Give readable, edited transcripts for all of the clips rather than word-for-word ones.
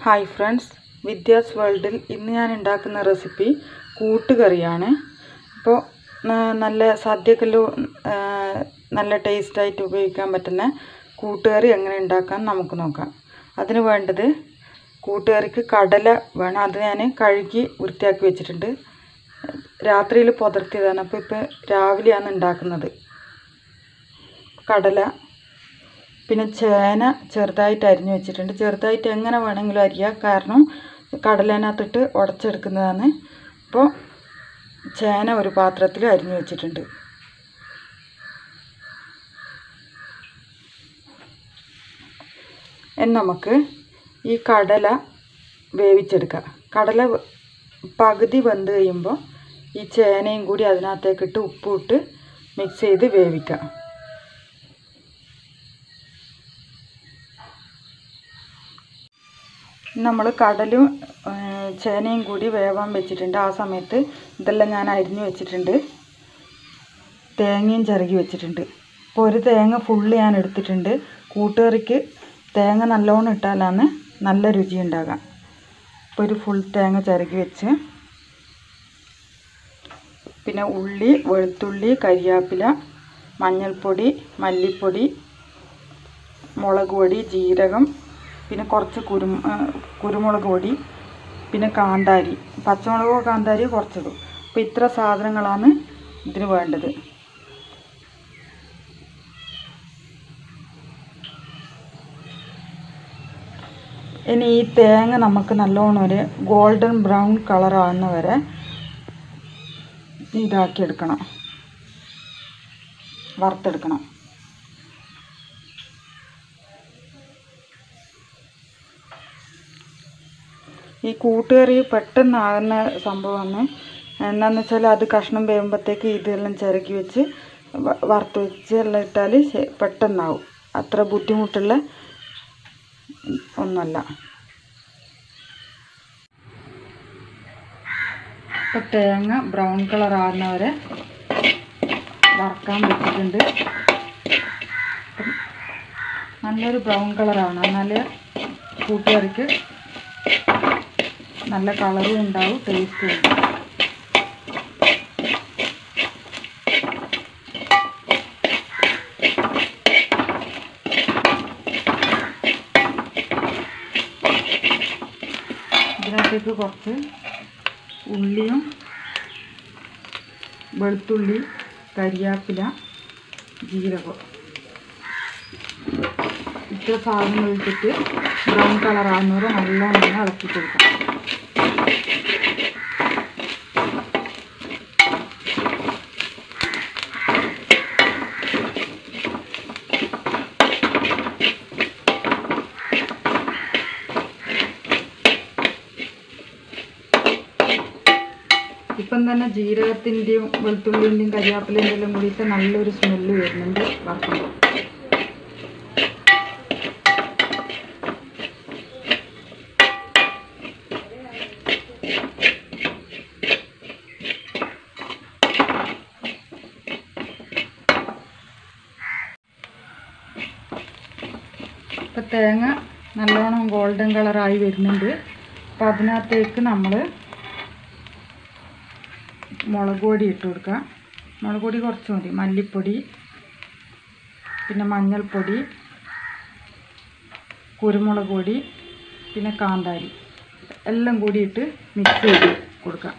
Hi friends, Vidya's വേൾഡിൽ ഇന്ന് ഞാൻ ഉണ്ടാക്കുന്ന റെസിപ്പി കൂട്ടുകറിയാണ്. അപ്പോൾ നല്ല സദ്യക്കെല്ലാം നല്ല ടേസ്റ്റായിട്ട് ഉപയോഗിക്കാൻ പറ്റുന്ന കൂട്ടുകറി എങ്ങനെ ഉണ്ടാക്കാൻ നമുക്ക് നോക്കാം. അതിന് വേണ്ടത് കൂട്ടുകറിക്ക് കടല വേണം. അത് ഞാൻ കഴുകി വൃത്തിയാക്കി വെച്ചിട്ടുണ്ട്. രാത്രിയിൽ പുതർത്തിയതാണ്. അപ്പോൾ ഇപ്പോൾ രാവിലെയാണ് ഉണ്ടാക്കുന്നത്. കടല, പിന്നെ ചേന ചെറുതായിട്ട് അരിഞ്ഞു വെച്ചിട്ടുണ്ട്. ചെറുതായിട്ട് എങ്ങനെ വേണമെങ്കിലും അരിയാം, കാരണം കടലേനകത്തിട്ട് ഉടച്ചെടുക്കുന്നതാണ്. അപ്പോൾ ചേന ഒരു പാത്രത്തിൽ അരിഞ്ഞു വെച്ചിട്ടുണ്ട്. നമുക്ക് ഈ കടല വേവിച്ചെടുക്കാം. കടല പകുതി വെന്ത് കഴിയുമ്പോൾ ഈ ചേനയും കൂടി അതിനകത്തേക്കിട്ട് ഉപ്പിട്ട് മിക്സ് ചെയ്ത് വേവിക്കാം. നമ്മൾ കടലും ചേനയും കൂടി വേവാൻ വെച്ചിട്ടുണ്ട്. ആ സമയത്ത് ഇതെല്ലാം ഞാൻ അരിഞ്ഞു വെച്ചിട്ടുണ്ട്. തേങ്ങയും ചിരകി വെച്ചിട്ടുണ്ട്. അപ്പോൾ ഒരു തേങ്ങ ഫുള്ള് ഞാൻ എടുത്തിട്ടുണ്ട്. കൂട്ടുകറിക്ക് തേങ്ങ നല്ലോണം ഇട്ടാലാണ് നല്ല രുചി ഉണ്ടാകാം. അപ്പോൾ ഒരു ഫുൾ തേങ്ങ ചിരകി വെച്ച്, പിന്നെ ഉള്ളി, വെളുത്തുള്ളി, കരിയാപ്പില, മഞ്ഞൾപ്പൊടി, മല്ലിപ്പൊടി, മുളക് പൊടി, ജീരകം, പിന്നെ കുറച്ച് കുരുമുളക് പൊടി, പിന്നെ കാന്താരി, പച്ചമുളകോ കാന്താരിയോ കുറച്ചിടും. അപ്പോൾ ഇത്ര സാധനങ്ങളാണ് ഇതിന് വേണ്ടത്. ഇനി ഈ തേങ്ങ നമുക്ക് നല്ലോണം ഒരു ഗോൾഡൻ ബ്രൗൺ കളറാകുന്ന വരെ ഇതാക്കിയെടുക്കണം, വറുത്തെടുക്കണം. ഈ കൂട്ടുകറി പെട്ടെന്നാകുന്ന സംഭവമാണ്. എന്താണെന്ന് വെച്ചാൽ അത് കഷ്ണം വേകുമ്പോഴത്തേക്ക് ഇതെല്ലാം ചിരക്കി വെച്ച് വറുത്ത് വെച്ച് എല്ലാം ഇട്ടാൽ പെട്ടെന്നാവും. അത്ര ബുദ്ധിമുട്ടുള്ള ഒന്നുമല്ല. ഇപ്പോൾ തേങ്ങ ബ്രൗൺ കളറാകുന്നവരെ വറുക്കാൻ വെച്ചിട്ടുണ്ട്. നല്ലൊരു ബ്രൗൺ കളറാണ്, എന്നാലേ കൂട്ടുകറിക്ക് നല്ല കളറും ഉണ്ടാവും, ടേസ്റ്റും ഉണ്ടാവും. ഇതിനകത്തേക്ക് കുറച്ച് ഉള്ളിയും വെളുത്തുള്ളി, കരിയാപ്പില, ജീരകം, ഇത്ര സാധനങ്ങൾ ഇട്ടിട്ട് ബ്രൗൺ കളറാകുന്നവരെ നല്ലോണം ഇളക്കി കൊടുക്കാം. ഇപ്പം തന്നെ ജീരകത്തിൻ്റെയും വെളുത്തുള്ളിൻ്റെയും കരിയാപ്പിലേൻ്റെ എല്ലാം കൂടിയിട്ട് നല്ലൊരു സ്മെല്ല് വരുന്നുണ്ട് വറുക്കുമ്പോൾ. ഇപ്പം തേങ്ങ നല്ലോണം ഗോൾഡൻ കളറായി വരുന്നുണ്ട്. അപ്പം അതിനകത്തേക്ക് നമ്മൾ മുളക് പൊടി ഇട്ട് കൊടുക്കുക. മുളക് പൊടി കുറച്ച് മതി. മല്ലിപ്പൊടി, പിന്നെ മഞ്ഞൾപ്പൊടി, കുരുമുളക് പൊടി, പിന്നെ കാന്താരി എല്ലാം കൂടിയിട്ട് മിക്സ് ചെയ്ത് കൊടുക്കാം.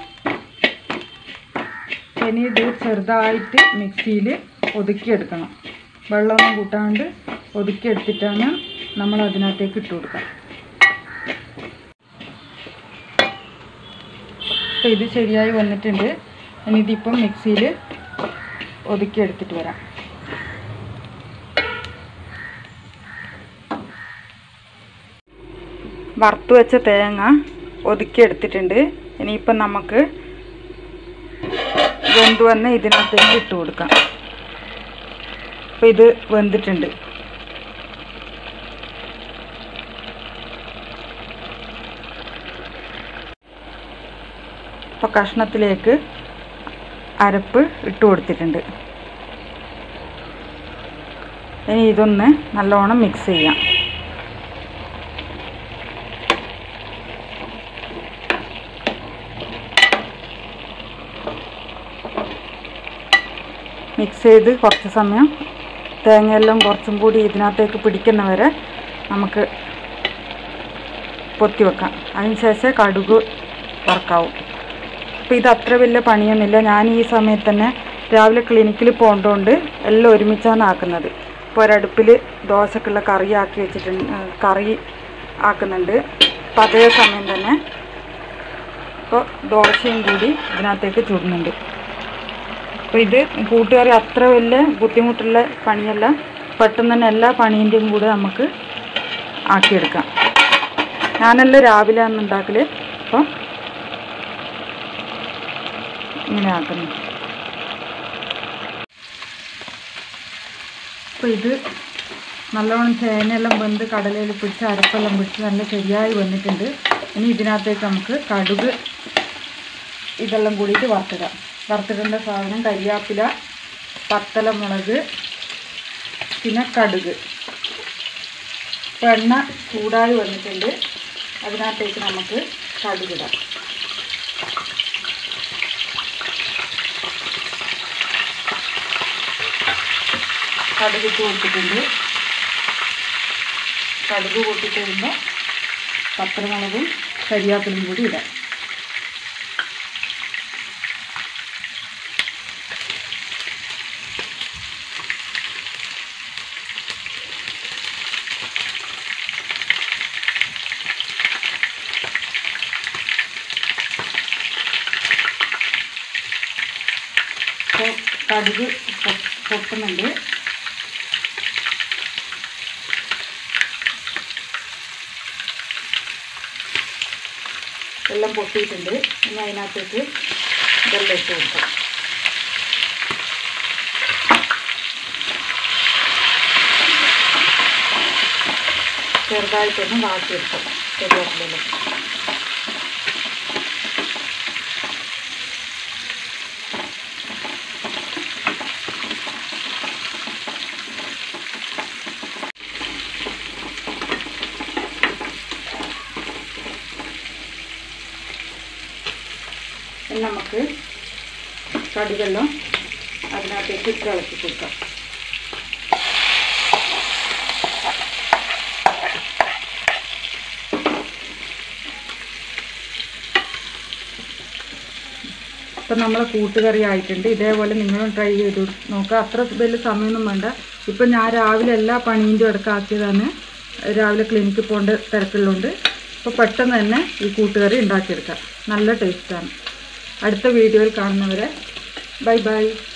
ഇനി ഇത് ചെറുതായിട്ട് മിക്സിയിൽ ഒതുക്കിയെടുക്കണം. വെള്ളമൊന്നും കൂട്ടാണ്ട് ഒതുക്കിയെടുത്തിട്ടാണ് നമ്മൾ അതിനകത്തേക്ക് ഇട്ട് കൊടുക്കുക. അപ്പോൾ ഇത് ശരിയായി വന്നിട്ടുണ്ട്. ഇനി ഇതിപ്പം മിക്സിയിൽ ഒതുക്കിയെടുത്തിട്ട് വരാം. വറുത്ത് വെച്ച തേങ്ങ ഒതുക്കിയെടുത്തിട്ടുണ്ട്. ഇനിയിപ്പം നമുക്ക് വെന്ത് വന്ന് ഇതിനകത്തേക്ക് ഇട്ട് കൊടുക്കാം. അപ്പോൾ ഇത് വെന്തിട്ടുണ്ട്. അപ്പോൾ കഷ്ണത്തിലേക്ക് അരപ്പ് ഇട്ട് കൊടുത്തിട്ടുണ്ട്. ഇനി ഇതൊന്ന് നല്ലോണം മിക്സ് ചെയ്യാം. മിക്സ് ചെയ്ത് കുറച്ച് സമയം തേങ്ങയെല്ലാം കുറച്ചും കൂടി ഇതിനകത്തേക്ക് പിടിക്കുന്നവരെ നമുക്ക് പൊത്തി വെക്കാം. അതിനുശേഷം കടുക് വറക്കാവും. അപ്പോൾ ഇത് അത്ര വലിയ പണിയൊന്നുമില്ല. ഞാൻ ഈ സമയത്ത് തന്നെ രാവിലെ ക്ലിനിക്കിൽ പോകേണ്ടതുകൊണ്ട് എല്ലാം ഒരുമിച്ചാണ് ആക്കുന്നത്. ഇപ്പോൾ ഒരടുപ്പിൽ ദോശക്കുള്ള കറി ആക്കി വെച്ചിട്ടുണ്ട്, കറി ആക്കുന്നുണ്ട്. അപ്പോൾ അതേ സമയം തന്നെ ഇപ്പോൾ ദോശയും കൂടി ഇതിനകത്തേക്ക് ചുടുന്നുണ്ട്. അപ്പോൾ ഇത് കൂട്ടുകറി അത്ര വലിയ ബുദ്ധിമുട്ടുള്ള പണിയല്ല. പെട്ടെന്ന് തന്നെ എല്ലാ പണീൻ്റെയും കൂടെ നമുക്ക് ആക്കിയെടുക്കാം. ഞാനെല്ലാം രാവിലെയാണ് ഉണ്ടാക്കൽ. അപ്പോൾ ഇങ്ങനെ ആക്കുന്നു. അപ്പോൾ ഇത് നല്ലോണം ചേനയെല്ലാം വെന്ത് കടലയിൽ പിടിച്ച് അരപ്പെല്ലാം പിടിച്ച് നല്ല ശരിയായി വന്നിട്ടുണ്ട്. ഇനി ഇതിനകത്തേക്ക് നമുക്ക് കടുക് ഇതെല്ലാം കൂടിയിട്ട് വറുത്തിടാം. വറുത്തിടേണ്ട സാധനം കരിയാപ്പില, പത്തലമുളക്, പിന്നെ കടുക്. ഇപ്പോൾ എണ്ണ ചൂടായി വന്നിട്ടുണ്ട്. അതിനകത്തേക്ക് നമുക്ക് കടുകിടാം. കടുകിട്ട് കൊടുത്തിട്ടുണ്ട്. കടുക് പൊട്ടിട്ട് വരുമ്പോൾ പത്തലമുളകും കരിയാപ്പിലും കൂടി ഇടാം. അപ്പോൾ കടുക് പൊട്ടുന്നുണ്ട്. എല്ലാം പൊട്ടിയിട്ടുണ്ട്. ഇനി അതിനകത്തേക്ക് ഇതെല്ലാം ഇട്ട് കൊടുക്കാം. ചെറുതായിട്ടൊന്ന് വാട്ടിയെടുക്കാം. കരിയാപ്പിലെല്ലാം നമുക്ക് കടുകെല്ലാം അതിനകത്തേക്ക് ഇട്ട് ഇളക്കി കൊടുക്കാം. ഇപ്പം നമ്മളെ കൂട്ടുകറി ആയിട്ടുണ്ട്. ഇതേപോലെ നിങ്ങളും ട്രൈ ചെയ്ത് നോക്കുക. അത്ര വലിയ സമയമൊന്നും വേണ്ട. ഇപ്പം ഞാൻ രാവിലെ എല്ലാ പണീൻ്റെ ഇടക്കാക്കിയതാണ്. രാവിലെ ക്ലിനിക്കിൽ പോകേണ്ട തിരക്കുള്ളതുകൊണ്ട് അപ്പോൾ പെട്ടെന്ന് തന്നെ ഈ കൂട്ടുകറി ഉണ്ടാക്കിയെടുക്കാം. നല്ല ടേസ്റ്റാണ്. അടുത്ത വീഡിയോയിൽ കാണുന്നവരെ ബൈ ബൈ.